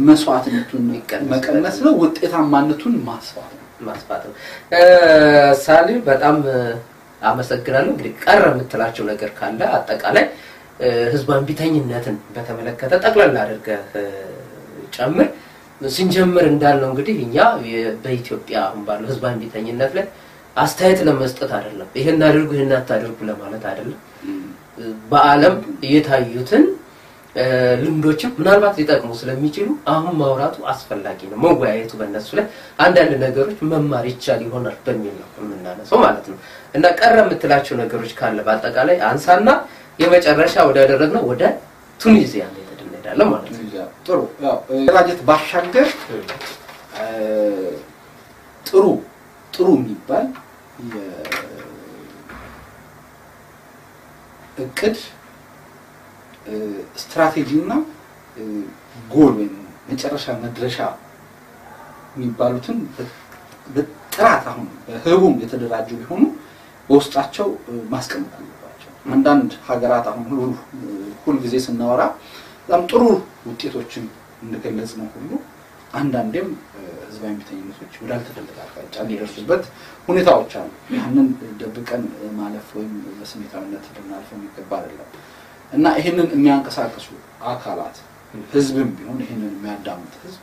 መቀነስ ነው ውጤታማነቱን ማስፋት ነው ሳሊ በጣም አመሰግናለሁ እንግዲህ ቀረ የምትላቸው ነገር ካለ አጠቃላይ ህዝባን ቢተኝነትን በተመለከተ ጠቅላላ አድርገህ ጨምር ስንጀምር እንዳልነው እንግዲህ እኛ በኢትዮጵያ አሁን ባለው ህዝባን ቢተኝነት ላይ አስተያየት ለመስጠት አይደለም ይሄን አድርጉ ይሄን አታድርጉ ለማለት አይደለም በአለም እየታዩትን ልምዶችም ምናልባት ሊጠቅሙ ስለሚችሉ አሁን ማውራቱ አስፈላጊ ነው መወያየቱ በእነሱ ላይ አንዳንድ ነገሮች መማር ይቻል ይሆናል በሚል ነው የምናነሳው ማለት ነው እና ቀረ የምትላቸው ነገሮች ካለ በአጠቃላይ አንሳና የመጨረሻ ወደ ያደረግነው ወደ ቱኒዚያ እንሄዳለን ማለት ነው ጥሩ ያው ራጀት ባሻገር ጥሩ የሚባል እቅድ ስትራቴጂና ጎል ወይ መጨረሻ መድረሻ የሚባሉትን በጥራት አሁን በህቡም የተደራጁ ቢሆኑ በውስጣቸው ማስቀመጥ አለባቸው አንዳንድ ሀገራት አሁን ሁሉ ጊዜ ስናወራ በጣም ጥሩ ውጤቶችን እንደገለጽ ነው ሁሉ አንዳንዴም ህዝባዊ ቢተኝነቶች ወዳልተፈለገ አቅጣጫ ሊደርሱበት ሁኔታዎች አሉ ያንን ደብቀን ማለፍ ወይም በስሜታዊነት ልናልፈው የሚገባ አይደለም እና ይሄንን የሚያንቀሳቅሱ አካላት ህዝብም ቢሆን ይሄንን የሚያዳምጥ ህዝብ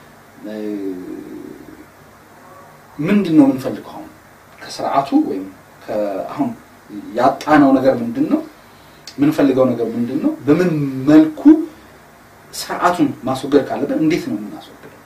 ምንድነው የምንፈልገው አሁን ከስርዓቱ ወይም አሁን ያጣነው ነገር ምንድነው ምንፈልገው ነገር ምንድነው በምን መልኩ ስርዓቱን ማስወገድ ካለብን እንዴት ነው የምናስወግደው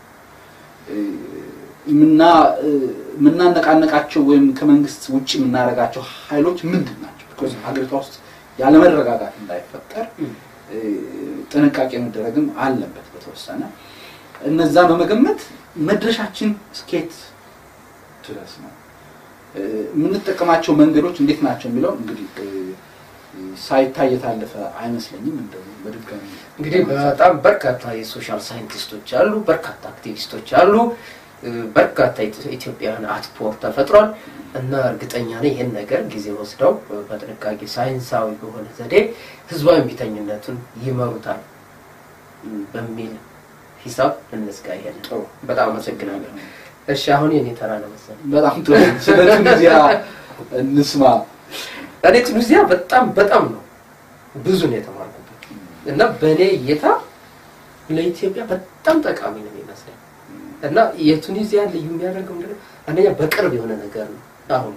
ምናነቃነቃቸው ወይም ከመንግስት ውጪ የምናረጋቸው ኃይሎች ምንድናቸው because ሀገሪቷ ውስጥ ያለ መረጋጋት እንዳይፈጠር ጥንቃቄ መደረግም አለበት በተወሰነ እነዛ በመገመት መድረሻችን ስኬት ድረስ ነው ምንጠቀማቸው መንገዶች እንዴት ናቸው የሚለው እንግዲህ ሳይታይ ታለፈ አይመስለኝም እንደው በድጋሚ እንግዲህ በጣም በርካታ የሶሻል ሳይንቲስቶች አሉ በርካታ አክቲቪስቶች አሉ በርካታ ኢትዮጵያውያን አትፖር ተፈጥሯል እና እርግጠኛ ነኝ ይሄን ነገር ጊዜ ወስደው በጥንቃቄ ሳይንሳዊ በሆነ ዘዴ ህዝባዊ ቢተኝነቱን ይመሩታል በሚል ሂሳብ እንስጋየን ጥሩ በጣም አመሰግናለሁ እሺ አሁን የኔ ተራ ነው መሰለኝ በጣም ጥሩ ስለዚህ ጊዜያ እንስማ እኔ ቱኒዚያ በጣም ነው ብዙ ነው የተማርኩበት እና በኔ እይታ ለኢትዮጵያ በጣም ጠቃሚ ነው የሚመስለኝ እና የቱኒዚያ ልዩ የሚያደርገው ምንድነው አንደኛ በቅርብ የሆነ ነገር ነው አሁን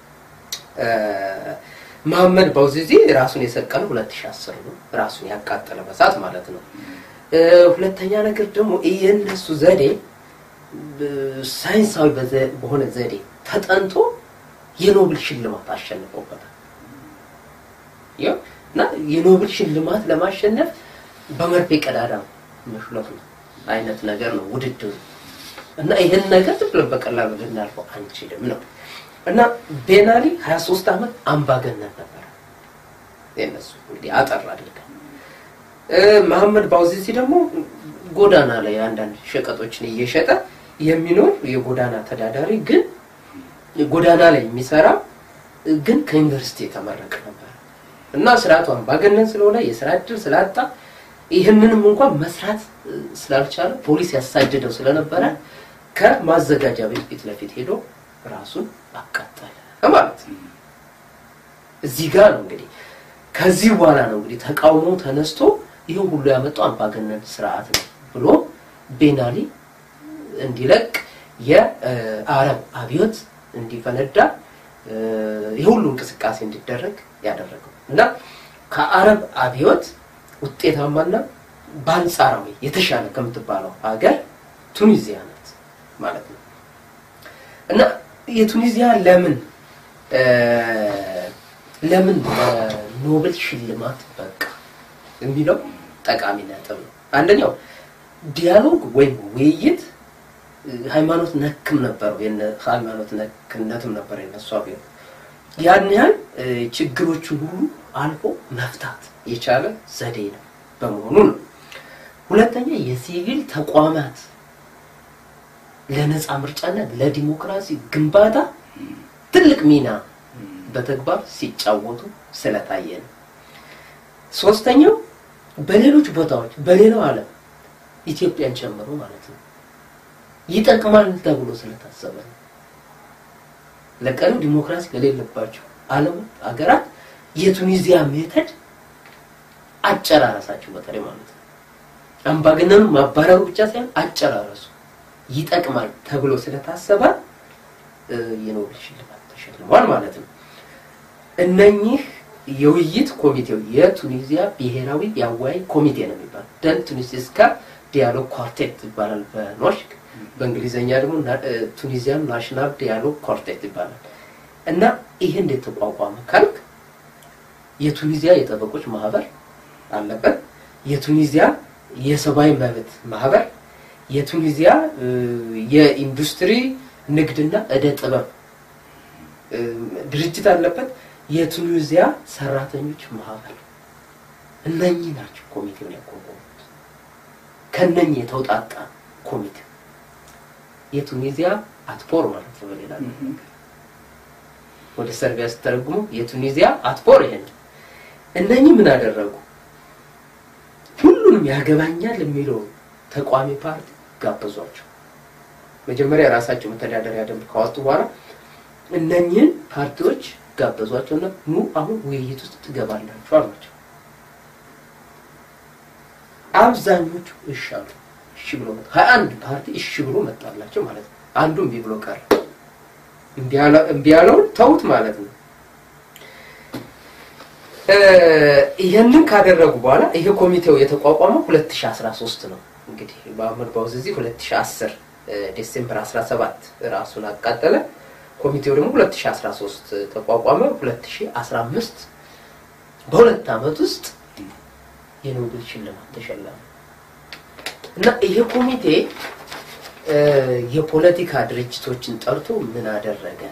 መሐመድ ባውዚዚ ራሱን የሰቀለው 2010 ነው ራሱን ያቃጠለ በሳት ማለት ነው ሁለተኛ ነገር ደግሞ የነሱ ዘዴ ሳይንሳዊ በሆነ ዘዴ ተጠንቶ የኖብል ሽልማት አሸንፈውበታል እና የኖብል ሽልማት ለማሸነፍ በመርፌ ቀዳዳ መሽለፍ አይነት ነገር ነው ውድድሩ እና ይሄን ነገር ተብሎ በቀላሉ ልናልፈው አንችልም ነው እና ቤናሊ 23 አመት አምባገነን ነበር የነሱ እንግዲህ አጠር አድርገን መሐመድ ባውዚዚ ደግሞ ጎዳና ላይ አንዳንድ ሸቀጦችን እየሸጠ የሚኖር የጎዳና ተዳዳሪ ግን ጎዳና ላይ የሚሰራ ግን ከዩኒቨርሲቲ የተመረቀ ነበር እና ስርዓቱ አምባገነን ስለሆነ የሥራ ዕድል ስላጣ ይሄንንም እንኳን መስራት ስላልቻለ ፖሊስ ያሳደደው ስለነበረ ከማዘጋጃ ቤት ለፊት ሄዶ ራሱን አቃጠለ ማለት ነው እዚህ ጋር ነው እንግዲህ ከዚህ በኋላ ነው እንግዲህ ተቃውሞ ተነስቶ ይሄን ሁሉ ያመጣው አምባገነን ስርዓት ነው ብሎ ቤናሊ እንዲለቅ የአረብ አብዮት እንዲፈነዳ ይሁሉ እንቅስቃሴ እንዲደረግ ያደረገው እና ከአረብ አብዮት ውጤታማና ባንጻራዊ የተሻለ ከምትባለው ሀገር ቱኒዚያ ናት ማለት ነው እና የቱኒዚያ ለምን ኖቤል ሽልማት በቃ የሚለው ጠቃሚ ነጥብ ነው አንደኛው ዲያሎግ ወይ ውይይት ሃይማኖት ነክም ነበር ሃይማኖት ነክነትም ነበር የነሱ አብዮት ያን ያህል ችግሮችን ሁሉ አልፎ መፍታት የቻለ ዘዴ ነው በመሆኑ ነው ሁለተኛ የሲቪል ተቋማት ለነጻ ምርጫና ለዲሞክራሲ ግንባታ ትልቅ ሚና በተግባር ሲጫወቱ ስለታየ ነው። ሶስተኛው በሌሎች ቦታዎች በሌላው ዓለም ኢትዮጵያን ጨምሮ ማለት ነው ይጠቅማል ተብሎ ስለታሰበ ነው። ለቀኑ ዲሞክራሲ ለሌለባቸው ዓለም አገራት የቱኒዚያ ሜተድ አጨራረሳቸው በተለይ ማለት ነው አምባገነኑ ማባረሩ ብቻ ሳይሆን አጨራረሱ ይጠቅማል ተብሎ ስለታሰበ የኖቤል ሽልማት ተሸልሟል ማለት ነው። እነኚህ የውይይት ኮሚቴው የቱኒዚያ ብሔራዊ ያዋይ ኮሚቴ ነው የሚባለው ደን ቱኒሲስካ ዲያሎግ ኳርቴት ይባላል በኖሽክ በእንግሊዘኛ ደግሞ ቱኒዚያን ናሽናል ዲያሎግ ኳርቴት ይባላል። እና ይሄ እንዴት ተቋቋመ ካልክ የቱኒዚያ የጠበቆች ማህበር አለበት፣ የቱኒዚያ የሰብአዊ መብት ማህበር፣ የቱኒዚያ የኢንዱስትሪ ንግድና እደ ጥበብ ድርጅት አለበት፣ የቱኒዚያ ሰራተኞች ማህበር እነኚህ ናቸው ኮሚቴውን ያቋቋሙት። ከነኚህ የተውጣጣ ኮሚቴ የቱኒዚያ አትፖር ማለት ነው በሌላ ወደ ሰርቢያ ተረጉሞ የቱኒዚያ አትፖር ይሄን እነኚህ ምን አደረጉ? ሁሉንም ያገባኛል የሚለው ተቋሚ ፓርቲ ጋበዟቸው። መጀመሪያ ራሳቸው መተዳደሪያ ደንብ ካወጡ በኋላ እነኚህን ፓርቲዎች ጋበዟቸውና ኑ አሁን ውይይት ውስጥ ትገባላችሁ አሏቸው። አብዛኞቹ እሺ አሉ። እሺ ብሎ መጣ 21 ፓርቲ እሺ ብሎ መጣላቸው ማለት ነው። አንዱም ቢብሎ ቀረ እንቢያለው ተውት ማለት ነው። ይሄንን ካደረጉ በኋላ ይሄ ኮሚቴው የተቋቋመው 2013 ነው። እንግዲህ በአመት ባውዝዚ 2010 ዲሴምበር 17 ራሱን አቃጠለ። ኮሚቴው ደግሞ 2013 ተቋቋመ። 2015 በሁለት አመት ውስጥ የኖቤል ሽልማት ተሸለመ። እና ይሄ ኮሚቴ የፖለቲካ ድርጅቶችን ጠርቶ ምን አደረገ?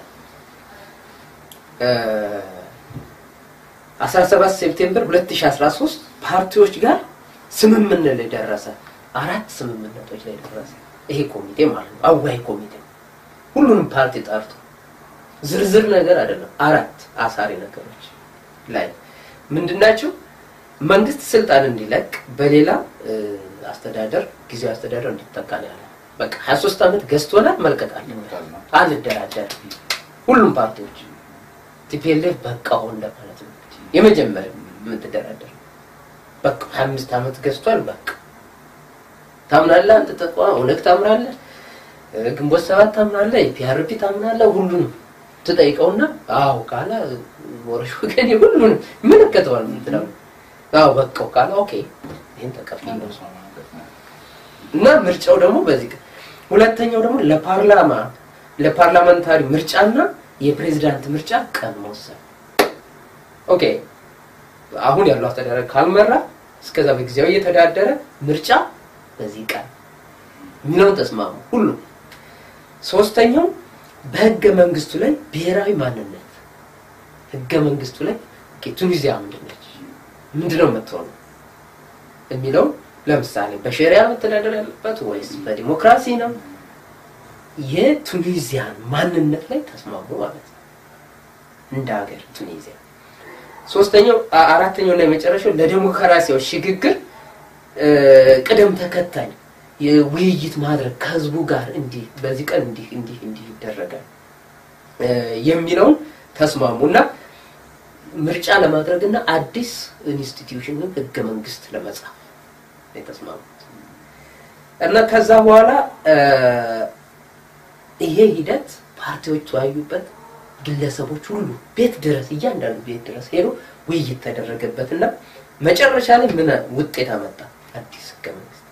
17 ሴፕቴምበር 2013 ፓርቲዎች ጋር ስምምነት ላይ ደረሰ። 4 ስምምነቶች ላይ ደረሰ ይሄ ኮሚቴ ማለት ነው። አዋይ ኮሚቴ ሁሉንም ፓርቲ ጠርቶ ዝርዝር ነገር አይደለም 4 አሳሪ ነገሮች ላይ ምንድናቸው? መንግስት ስልጣን እንዲለቅ በሌላ አስተዳደር ጊዜያዊ አስተዳደር እንዲተካል ያለ በቃ 23 አመት ገዝቶናል መልቀቅ አልደራደር ሁሉም ፓርቲዎች ቲፒኤልኤፍ በቃው እንደማለት ነው። የመጀመሪያው ምን ተደራደር በቃ 25 አመት ገዝቷል በቃ ታምናለህ አንተ ተቋም ወለክ ታምናለህ ግንቦት ሰባት ታምናለህ ፒአርፒ ታምናለህ ሁሉንም ተጠይቀውና አው ካላ ወርሹ ገኔ ሁሉንም ምን ከተዋል ምንድነው አው በቃው ካላ ኦኬ ይሄን ተቀበለው እና ምርጫው ደግሞ በዚህ ሁለተኛው ደግሞ ለፓርላመንታሪ ምርጫና የፕሬዝዳንት ምርጫ ቀን መወሰን ኦኬ አሁን ያለው አስተዳደር ካልመራ እስከዛ በጊዜው እየተዳደረ ምርጫ በዚህ ቀን ምንም ተስማሙ ሁሉ ሶስተኛው በህገ መንግስቱ ላይ ብሔራዊ ማንነት ህገ መንግስቱ ላይ ቱኒዚያ ምንድነው መተው የሚለው ለምሳሌ በሸሪዓ መተዳደር ያለበት ወይስ በዲሞክራሲ ነው? የቱኒዚያን ማንነት ላይ ተስማሙ ማለት ነው እንደ ሀገር ቱኒዚያ። ሶስተኛው አራተኛው እና የመጨረሻው ለዲሞክራሲው ሽግግር ቅደም ተከተል የውይይት ማድረግ ከህዝቡ ጋር እንዲህ በዚህ ቀን እንዲህ ይደረጋል የሚለው ተስማሙና ምርጫ ለማድረግና አዲስ ኢንስቲትዩሽን ህገ መንግስት ለመጻፍ ተስማሙት። እና ከዛ በኋላ ይሄ ሂደት ፓርቲዎች ተወያዩበት ግለሰቦች ሁሉ ቤት ድረስ እያንዳንዱ ቤት ድረስ ሄዶ ውይይት ተደረገበትና መጨረሻ ላይ ምን ውጤት አመጣ? አዲስ ህገ መንግስት።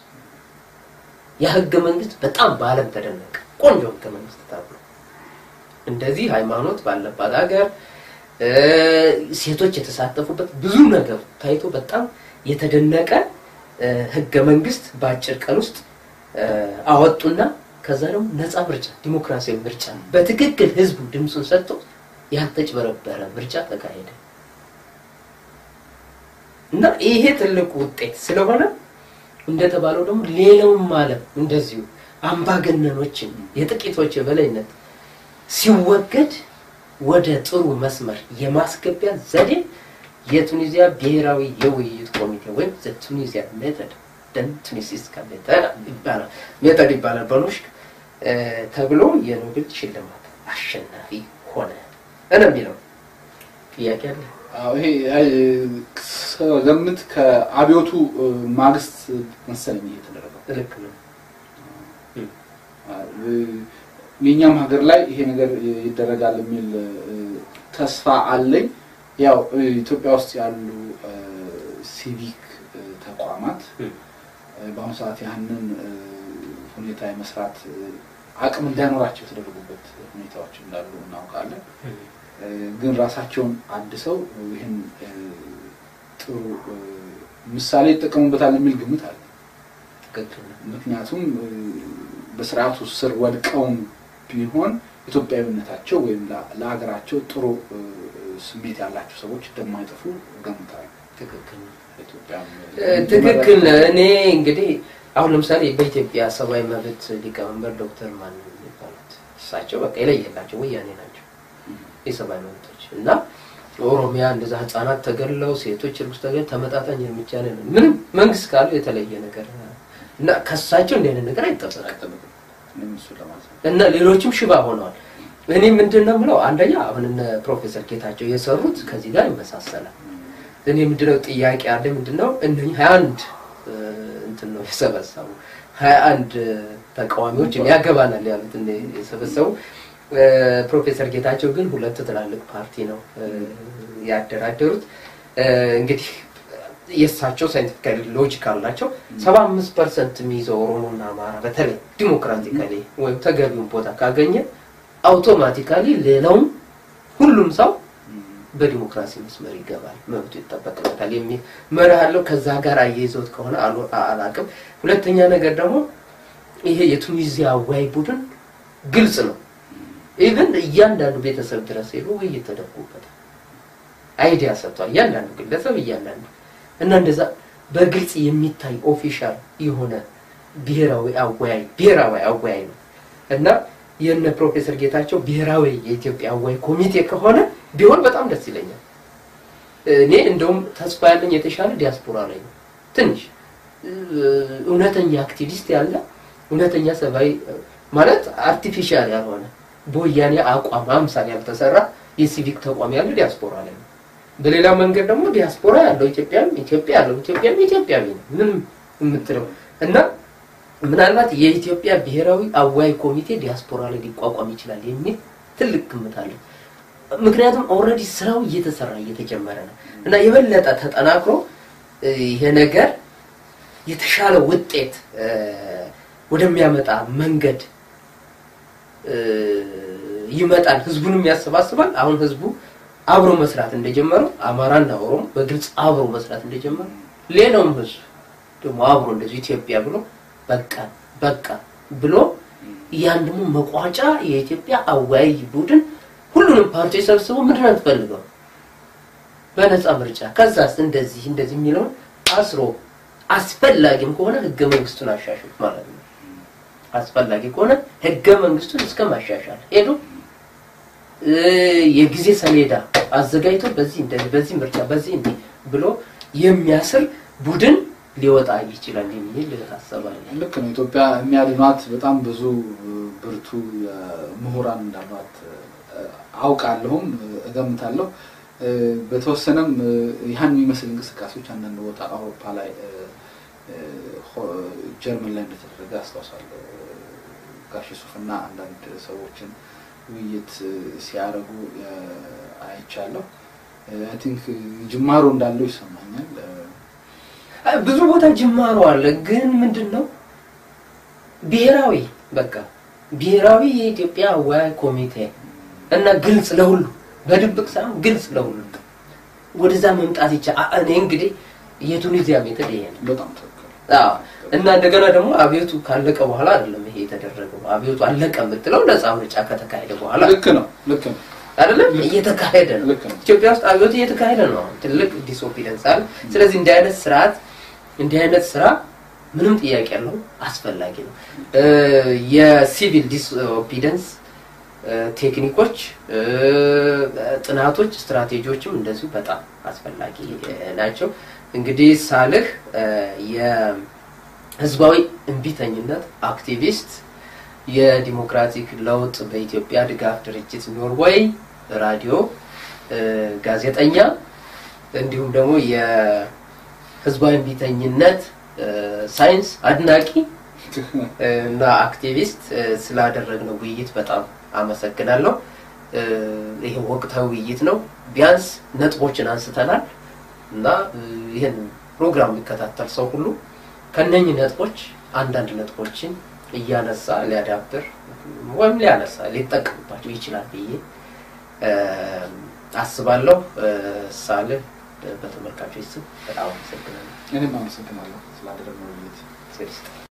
ያ ህገ መንግስት በጣም በአለም ተደነቀ። ቆንጆ ህገ መንግስት ተብሎ እንደዚህ ሃይማኖት ባለባት ሀገር ሴቶች የተሳተፉበት ብዙ ነገር ታይቶ በጣም የተደነቀ ህገ መንግስት በአጭር ቀን ውስጥ አወጡና ከዛ ደግሞ ነፃ ምርጫ ዲሞክራሲያዊ ምርጫ በትክክል ህዝቡ ድምጹን ሰጥቶ ያልተጭበረበረ ምርጫ ተካሄደ። እና ይሄ ትልቁ ውጤት ስለሆነ እንደተባለው ደግሞ ሌላው ማለት እንደዚሁ አምባገነኖችን የጥቂቶች የበላይነት ሲወገድ ወደ ጥሩ መስመር የማስገቢያ ዘዴ የቱኒዚያ ብሔራዊ የውይይት ኮሚቴ ወይም የቱኒዚያ ሜተድ ቱኒሲስ ሜተድ ይባላል በኖሽክ ተብሎ የኖቤል ሽልማት አሸናፊ ሆነ የሚለው ጥያቄ አለ። ይሄ ገምት ከአብዮቱ ማግስት መሰለኝ የተደረገው ልክ ነው። የኛም ሀገር ላይ ይሄ ነገር ይደረጋል የሚል ተስፋ አለኝ። ያው ኢትዮጵያ ውስጥ ያሉ ሲቪክ ተቋማት በአሁኑ ሰዓት ያንን ሁኔታ የመስራት አቅም እንዳይኖራቸው የተደረጉበት ሁኔታዎች እንዳሉ እናውቃለን። ግን ራሳቸውን አድሰው ይሄን ጥሩ ምሳሌ ተጠቅመውበታል የሚል ግምት አለ። ምክንያቱም በስርዓቱ ስር ወድቀው ቢሆን ኢትዮጵያዊነታቸው ወይም ለሀገራቸው ጥሩ ስሜት ያላቸው ሰዎች እንደማይጠፉ ገምታለሁ። ትክክል። እኔ እንግዲህ አሁን ለምሳሌ በኢትዮጵያ ሰብአዊ መብት ሊቀመንበር ዶክተር ማን ይባላል እሳቸው በቃ የለየላቸው ወያኔ ናቸው የሰብአዊ መብቶች እና ኦሮሚያ እንደዛ ህፃናት ተገለው ሴቶች እርጉዝ ተገለው ተመጣጣኝ እርምጃ ነው ምንም መንግስት ካለ የተለየ ነገር እና ከሳቸው እንደነ ነገር አይጠበቅም እና ሌሎችም ሽባ ሆነዋል። እኔ ምንድነው ብለው አንደኛ አሁን እነ ፕሮፌሰር ጌታቸው የሰሩት ከዚህ ጋር ይመሳሰላል። እኔ ምንድነው ጥያቄ አለ ምንድነው እነኚህ 21 እንትን ነው የሰበሰቡ 21 ተቃዋሚዎች ያገባናል ያሉት እንደ የሰበሰቡ ፕሮፌሰር ጌታቸው ግን ሁለት ትላልቅ ፓርቲ ነው ያደራደሩት። እንግዲህ የሳቸው ሳይንቲፊካሊ ሎጂካል ናቸው 75% የሚይዘው ኦሮሞና አማራ በተለይ ዲሞክራቲካሊ ወይም ተገቢውን ቦታ ካገኘ አውቶማቲካሊ ሌላው ሁሉም ሰው በዲሞክራሲ መስመር ይገባል መብቱ ይተበከላል የሚል መርሃለው ከዛ ጋር አያይዘውት ከሆነ አላቅም። ሁለተኛ ነገር ደግሞ ይሄ የቱኒዚያ ዋይ ቡድን ግልጽ ነው ኢቭን እያንዳንዱ ቤተሰብ ድረስ ሄዶ እየተደረጉበት አይዲያ ሰጥቷል እያንዳንዱ ግለሰብ እያንዳንዱ እና እንደዛ በግልጽ የሚታይ ኦፊሻል የሆነ ብሔራዊ አወያይ ነው እና የነ ፕሮፌሰር ጌታቸው ብሔራዊ የኢትዮጵያ አወያይ ኮሚቴ ከሆነ ቢሆን በጣም ደስ ይለኛል። እኔ እንደውም ተስፋ ያለኝ የተሻለ ዲያስፖራ ላይ ነው ትንሽ እውነተኛ አክቲቪስት ያለ እውነተኛ ሰባይ ማለት አርቲፊሻል ያልሆነ በወያኔ አቋም አምሳል ያልተሰራ የሲቪክ ተቋም ያለ ዲያስፖራ ላይ ነው። በሌላ መንገድ ደግሞ ዲያስፖራ ያለው ኢትዮጵያዊ ነው ምንም የምትለው እና ምናልባት የኢትዮጵያ ብሔራዊ አወያይ ኮሚቴ ዲያስፖራ ላይ ሊቋቋም ይችላል የሚል ትልቅ ግምት አለ። ምክንያቱም ኦሬዲ ስራው እየተጀመረ ነው እና የበለጠ ተጠናክሮ ይሄ ነገር የተሻለ ውጤት ወደሚያመጣ መንገድ ይመጣል ህዝቡንም ያሰባስባል። አሁን ህዝቡ አብሮ መስራት እንደጀመረው አማራና ኦሮሞ በግልጽ አብሮ መስራት እንደጀመረ ሌላውም ህዝብ ደግሞ አብሮ እንደዚህ ኢትዮጵያ ብሎ በቃ ብሎ ያንደሙ መቋጫ የኢትዮጵያ አወያይ ቡድን ሁሉንም ፓርቲ ሰብስቦ ምንድነው ተፈልገው በነፃ ምርጫ ከዛስ እንደዚህ የሚለው አስሮ አስፈላጊም ከሆነ ህገ መንግስቱን አሻሽል ማለት ነው። አስፈላጊ ከሆነ ህገ መንግስቱን እስከ ማሻሻል ሄዶ የጊዜ ሰሌዳ አዘጋጅቶ በዚህ ምርጫ በዚህ ብሎ የሚያስር ቡድን ሊወጣ ይችላል የሚል ተሳሰባል። ልክ ነው። ኢትዮጵያ የሚያድኗት በጣም ብዙ ብርቱ ምሁራን እንዳሏት አውቃለሁም እገምታለሁ። በተወሰነም ያን የሚመስል እንቅስቃሴዎች አንዳንድ ቦታ አውሮፓ ላይ ጀርመን ላይ እንደተደረገ አስታውሳለሁ። ጋሽ ሱፍና አንዳንድ ሰዎችን ውይይት ሲያረጉ አይቻለሁ። አይ ቲንክ ጅማሮ እንዳለው ይሰማኛል። ብዙ ቦታ ጅማሮ አለ ግን ምንድነው ብሔራዊ የኢትዮጵያ አወያይ ኮሚቴ እና ግልጽ ለሁሉ በድብቅ ሳይሆን ግልጽ ለሁሉ ወደዛ መምጣት ይቻላል። እኔ እንግዲህ የቱኒዚያ ሜተድ ይሄ ነው በጣም ተከለ እና እንደገና ደግሞ አብዮቱ ካለቀ በኋላ አይደለም ይሄ የተደረገው። አብዮቱ አለቀ የምትለው ነፃ ምርጫ ከተካሄደ በኋላ ልክ ነው አይደለም እየተካሄደ ነው። ኢትዮጵያ ውስጥ አብዮቱ እየተካሄደ ነው። ትልቅ ዲስኦፒደንስ አለ። ስለዚህ እንዲህ አይነት ስራ ምንም ጥያቄ ያለው አስፈላጊ ነው የሲቪል ዲስኦቢዲየንስ ቴክኒኮች ጥናቶች ስትራቴጂዎችም እንደዚሁ በጣም አስፈላጊ ናቸው እንግዲህ ሳልህ የህዝባዊ እንቢተኝነት አክቲቪስት የዲሞክራቲክ ለውጥ በኢትዮጵያ ድጋፍ ድርጅት ኖርዌይ ራዲዮ ጋዜጠኛ እንዲሁም ደግሞ የህዝባዊ እንቢተኝነት ሳይንስ አድናቂ እና አክቲቪስት ስላደረግነው ውይይት በጣም አመሰግናለሁ ይሄ ወቅታዊ ውይይት ነው ቢያንስ ነጥቦችን አንስተናል እና ይሄን ፕሮግራም የሚከታተል ሰው ሁሉ ከነኚህ ነጥቦች አንዳንድ ነጥቦችን እያነሳ ሊያዳብር ወይም ሊያነሳ ሊጠቀምባቸው ይችላል ብዬ አስባለሁ ሳልህ በተመልካቾች ስም በጣም አመሰግናለሁ እኔም አመሰግናለሁ ስላደረግነው ውይይት